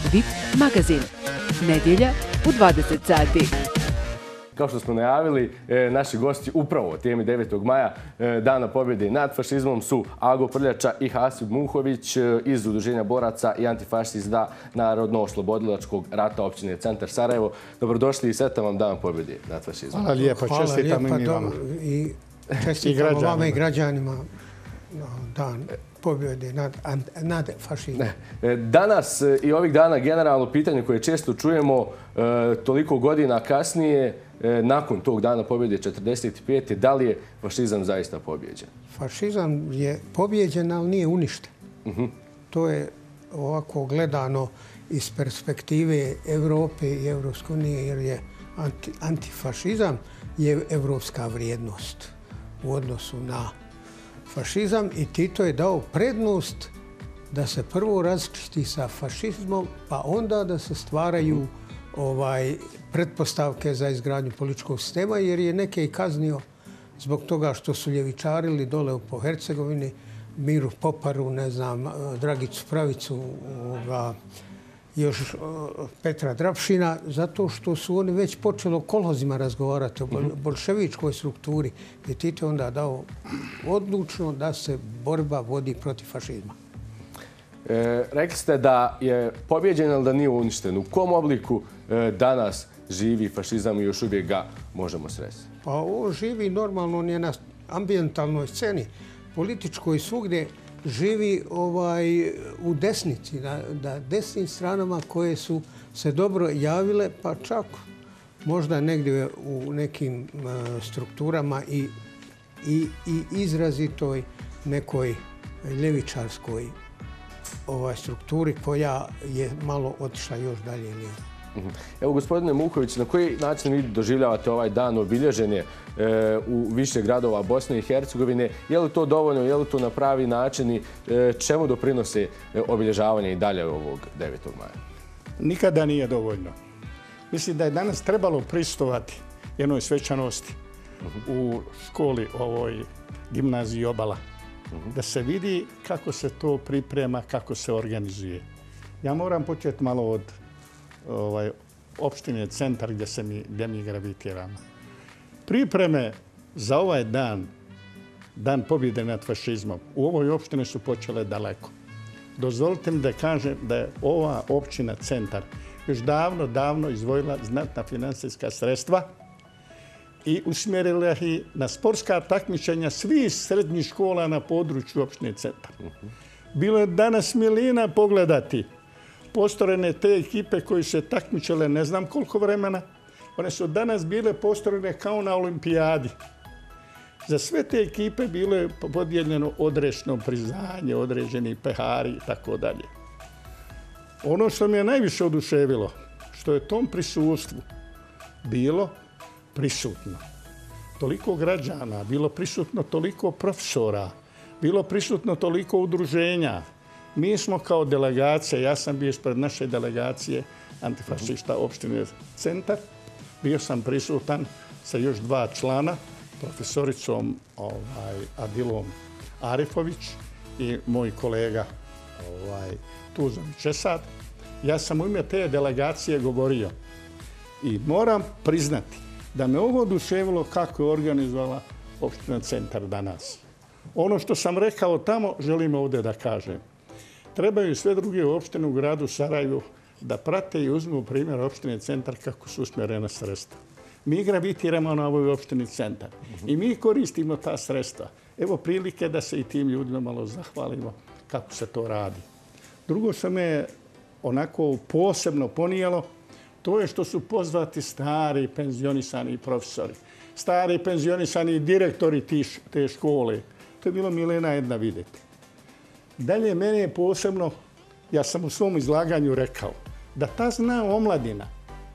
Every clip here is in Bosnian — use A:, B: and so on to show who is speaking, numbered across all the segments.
A: VIP magazin. Nedjelja u 20 sati.
B: Kao što smo najavili, naši gosti upravo o temi 9. maja, Dana pobjede nad fašizmom, su Ago Prljača i Hasib Muhović iz Udruženja boraca i antifašista Narodno-oslobodilačkog rata općine Centar Sarajevo. Dobrodošli i sretan vam Dan pobjede nad fašizmom.
C: Hvala lijepo, čestitam i mi vama.
D: I čestitam vama i građanima Dan pobjede nad fašizmom.
B: Danas i ovih dana generalno pitanje koje često čujemo toliko godina kasnije, nakon tog dana pobjede 45. da li je fašizam zaista pobjeđen?
D: Fašizam je pobjeđen, ali nije uništen. To je ovako gledano iz perspektive Evrope i Evropske unije, jer je antifašizam je evropska vrijednost u odnosu na fašizam i Tito je dao prednost da se prvo razčisti sa fašizmom, pa onda da se stvaraju pretpostavke za izgradnju političkog sistema, jer je neke i kaznio zbog toga što su ljevičarili dole po Hercegovini, Miru Poparu, ne znam, Dragicu Pravicu, još Petra Drapšina, zato što su oni već počeli o kolhozima razgovarati, o bolševičkoj strukturi, gdje Tito onda dao odlučno da se borba vodi protiv fašizma.
B: Rekli ste da je pobjeđen, ali da nije uništen. U kom obliku danas živi fašizam i još uvijek ga možemo sresti?
D: Pa ovo živi normalno, on je na ambijentalnoj sceni, političkoj, svugdje živi u desnici, na desnim stranama koje su se dobro javile, pa čak možda negdje u nekim strukturama i izrazitoj nekoj ljevičarskoj strukturi koja je malo otišla još dalje lijevo.
B: Evo, gospodine Muhović, na koji način vi doživljavate ovaj dan obilježen u više gradova Bosne i Hercegovine? Je li to dovoljno, je li to na pravi način i čemu doprinose obilježavanje i dalje ovog 9. maja?
C: Nikada nije dovoljno. Mislim da je danas trebalo prisustvovati jednoj svečanosti u školi ovoj gimnaziji Obala. Da se vidi kako se to priprema, kako se organizuje. Ja moram početi malo od opštine Centar gdje mi gravitiramo. Pripreme za ovaj dan pobjede nad fašizmom, u ovoj opštini su počele daleko. Dozvolite mi da kažem da je ova općina Centar još davno izdvojila znatna financijska sredstva i usmjerila ih na sportska takmičenja svih srednjih škola na području opštine Centar. Bilo je danas milina pogledati postorene te ekipe koji se takmičile ne znam koliko vremena. One su danas bile postorene kao na olimpijadi. Za sve te ekipe bilo je podijeljeno određeno priznanje, određeni pehari i tako dalje. Ono što mi je najviše oduševilo, što je tom prisustvu bilo prisutno toliko građana, bilo prisutno toliko profesora, bilo prisutno toliko udruženja. Mi smo kao delegacija, ja sam bio ispred naše delegacije antifašista opštine Centar, bio sam prisutan sa još 2 člana, profesoricom Adilom Arifović i moj kolega Tuzović Esad. Ja sam u ime te delegacije govorio i moram priznati da me ovo oduševilo kako je organizovala opština Centar danas. Ono što sam rekao tamo, želim ovdje da kažem. Trebaju sve druge opštine u gradu Sarajevu da prate i uzmu primjer opštine Centar kako su usmjerena sredstva. Mi gravitiramo na ovoj opštini Centar i mi koristimo ta sredstva. Evo prilike da se i tim ljudima malo zahvalimo kako se to radi. Drugo što me onako posebno ponijelo, to je što su pozvati stari penzionisani profesori, stari penzionisani direktori te škole. To je bilo milina jedna vidjeti. Dalje, mene je posebno, ja sam u svom izlaganju rekao, da ta zna omladina,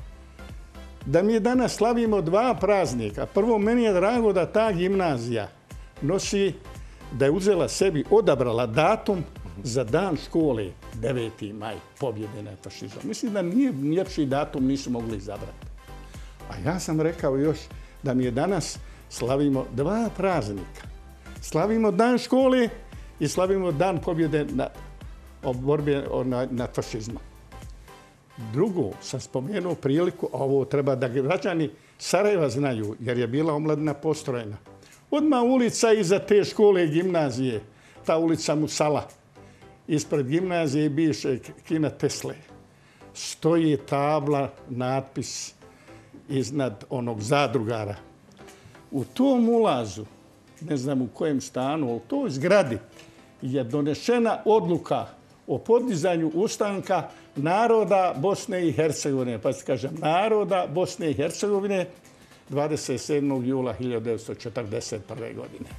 C: da mi danas slavimo 2 praznika. Prvo, meni je drago da ta gimnazija nosi, da je uzela sebi, odabrala datum za dan škole 9. maj, pobjede nad fašizmom. Mislim da nije ljepši datum nisu mogli izabrati. A ja sam rekao još da mi je danas slavimo 2 praznika. Slavimo dan škole i slavimo dan pobjede borbe nad fašizmom. Drugo, sam spomenuo priliku, a ovo treba da građani Sarajeva znaju, jer je bila omladina postrojena. Odmah ulica iza te škole i gimnazije, ta ulica Musala, ispred gimnazije i bivšeg kina Tesle, stoji tabla, natpis iznad onog zadrugara. U tom ulazu, ne znam u kojem stanu, u toj zgradi je donešena odluka o podizanju ustanka naroda Bosne i Hercegovine. Pa se kažem, naroda Bosne i Hercegovine 27. jula 1941. godine.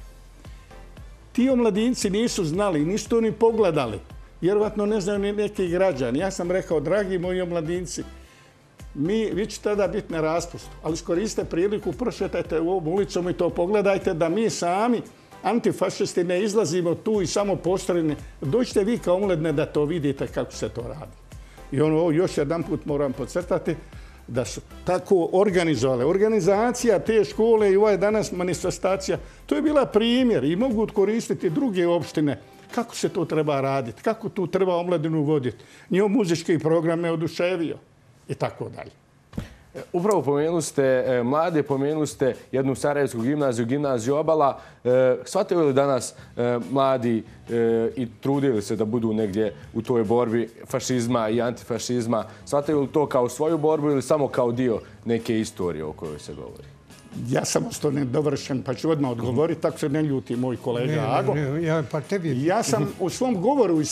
C: Ti omladinci nisu znali, nisu to ni pogledali. Vjerovatno ne znaju ni neki građani. Ja sam rekao, dragi moji omladinci, vi ćete tada biti na raspustu, ali iskoriste priliku, prošetajte u ovom ulicom i to pogledajte da mi sami, antifašisti, ne izlazimo tu i samo postrojeni. Dođite vi kao omladine da to vidite kako se to radi. I ono, još jedan put moram podcrtati da su tako organizovali. Organizacija te škole i ova je danas manifestacija, to je bila primjer i mogu koristiti druge opštine kako se to treba raditi, kako tu treba omladinu voditi. Njihov muzički program me oduševio i tako dalje.
B: Upravo pomenuli ste mlade, pomenuli ste jednu sarajevsku gimnaziju, gimnaziju Obala. Shvataju li danas mladi i trudili se da budu negdje u toj borbi fašizma i antifašizma? Shvataju li to kao svoju borbu ili samo kao dio neke istorije o kojoj se govori?
C: Ja sam ostao nedovršen, pa ću odmah odgovoriti, tako se ne ljuti moj kolega Ago. Ja sam u svom govoru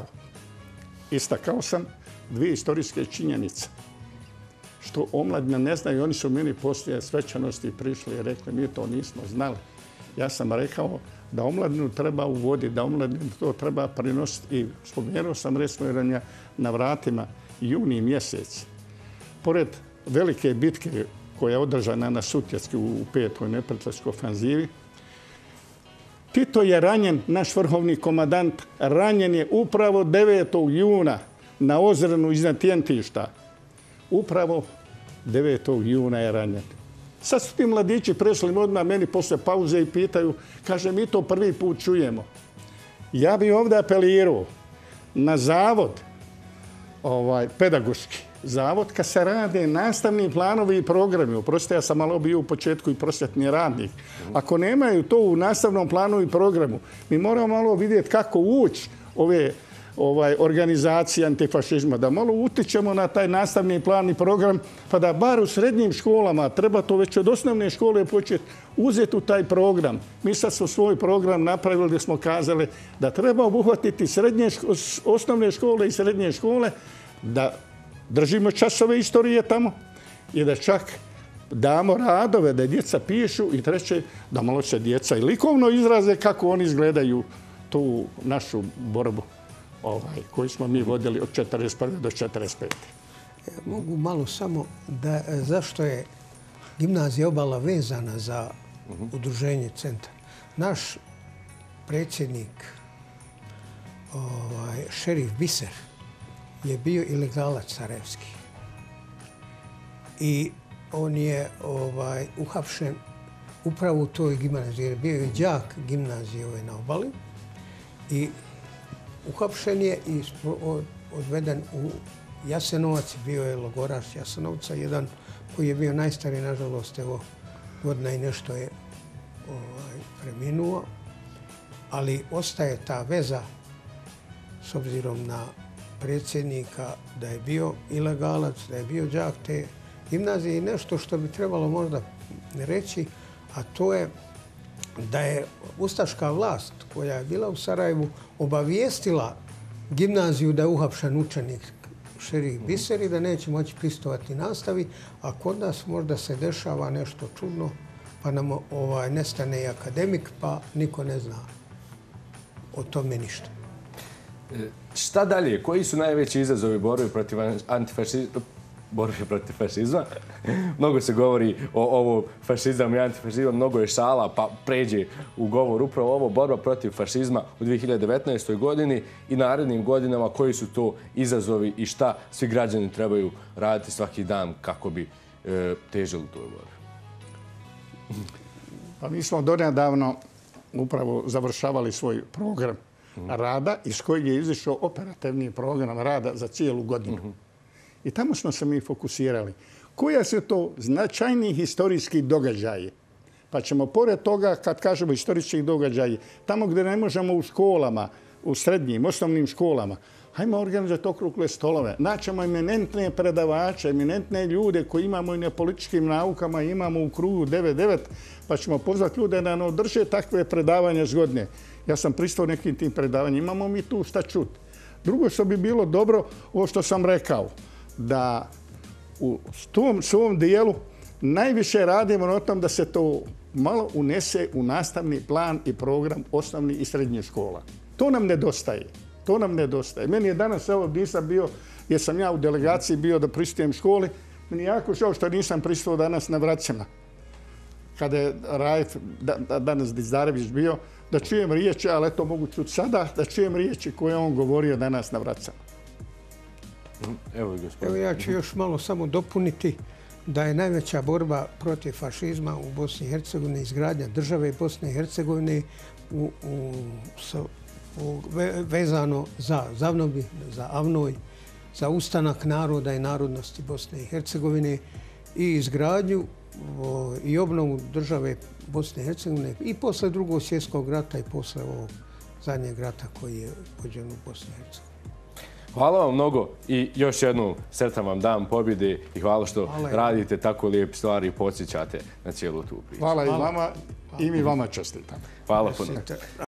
C: istakao sam dvije istorijske činjenice. Što omladina ne znaju, oni su meni poslije svečanosti prišli i rekli, mi to nismo znali. Ja sam rekao da omladinu treba uvoditi, da omladinu to treba prenositi i spomenuo sam resmiranja na vratima juni mjesec. Pored velike bitke koja je održana na Sutjecki u 5. neprijateljskoj ofanzivi, Tito je ranjen, naš vrhovni komandant, ranjen je upravo 9. juna na Ozrenu iznad Tjentišta. Upravo 9. juna je ranjen. Sad su ti mladići prešli odmah meni posle pauze i pitaju, kaže, mi to prvi put čujemo. Ja bih ovdje apelirao na zavod, pedagoški zavod, kad se rade nastavni planovi i programi. Oprostite, ja sam malo bio u početku i prosvjetni radnik. Ako nemaju to u nastavnom planu i programu, mi moramo malo vidjeti kako ući ove organizacije antifašizma, da malo utičemo na taj nastavni plan i program, pa da bar u srednjim školama, treba to već od osnovne škole početi uzeti u taj program. Mi sad smo svoj program napravili gdje smo kazali da treba obuhvatiti osnovne škole i srednje škole, da držimo časove istorije tamo i da čak damo radove da djeca pišu i treće da malo se djeca i likovno izraze kako oni izgledaju tu našu borbu koju smo mi vodili od 1941. do 1945.
D: Mogu malo samo da zašto je gimnazija Obala vezana za udruženje centra. Naš predsjednik, šerif Biser, je bio ilegalac sarajevski. I on je uhapšen upravo u toj gimnaziji. Bio je đak gimnazije na Obali i uhapšen je i odveden u Jasenovac. Bio je logoraš Jasenovca, jedan koji je bio najstariji, nažalost, evo, godina i nešto je preminuo. Ali ostaje ta veza s obzirom na predsjednika da je bio ilegalac, da je bio đak te gimnazije i nešto što bi trebalo možda reći, a to je da je ustaška vlast koja je bila u Sarajevu obavijestila gimnaziju da je uhapšen učenik šerif Biser i da neće moći pristovati nastavi, a kod nas možda se dešava nešto čudno, pa nam nestane i akademik, pa niko ne zna o tome ništa.
B: Šta dalje? Koji su najveći izazovi borbe protiv fašizma? Mnogo se govori o ovo fašizam i antifašizam, mnogo je šala, pa pređe u govor upravo ovo borba protiv fašizma u 2019. godini i narednim godinama. Koji su to izazovi i šta svi građani trebaju raditi svaki dan kako bi težili u toj borbi?
C: Pa mi smo donedavno upravo završavali svoj program rada iz kojeg je izišao operativni program rada za cijelu godinu. I tamo smo se mi fokusirali. Koja su to značajni historijski događaji? Pa ćemo pored toga, kad kažemo historijski događaji, tamo gdje ne možemo u školama, u srednjim, osnovnim školama, hajmo organizati okrugle stolove. Naćemo eminentne predavače, eminentne ljude koji imamo i na političkim naukama, imamo u krugu 9-9, pa ćemo pozvati ljude da nam održe takve predavanja zgodne. Ja sam pristao nekim tim predavanjima, imamo mi tu šta čuti. Drugo što bi bilo dobro, ovo što sam rekao, da u tom svom dijelu najviše radimo na tom da se to malo unese u nastavni plan i program osnovnih i srednjih škola. To nam nedostaje. To nam nedostaje. Meni je danas, evo, nisam bio, jer sam ja u delegaciji bio da pristujem školi, meni je jako žao što nisam pristao danas na Vracima. Kada je Raif, danas Dizdarević bio, da čujem riječi, ali eto mogu čuti sada, da čujem riječi koje je on govorio danas na Vracama.
D: Evo ja ću još malo samo dopuniti da je najveća borba protiv fašizma u Bosni i Hercegovini izgradnja države Bosne i Hercegovine vezano za Zavnobi, za Avnoj, za ustanak naroda i narodnosti Bosne i Hercegovine i izgradnju i obnovu države Bosne i Hercegovine i posle Drugog svjetskog rata i posle ovog zadnjeg rata koji je vođen u Bosni i Hercegovini.
B: Hvala vam mnogo i još jednom sretan vam dan pobjede i hvala što radite tako lijepe stvari i podsjećate na cijelu tu priču.
C: Hvala i vama i mi vama čestitam.
B: Hvala puno.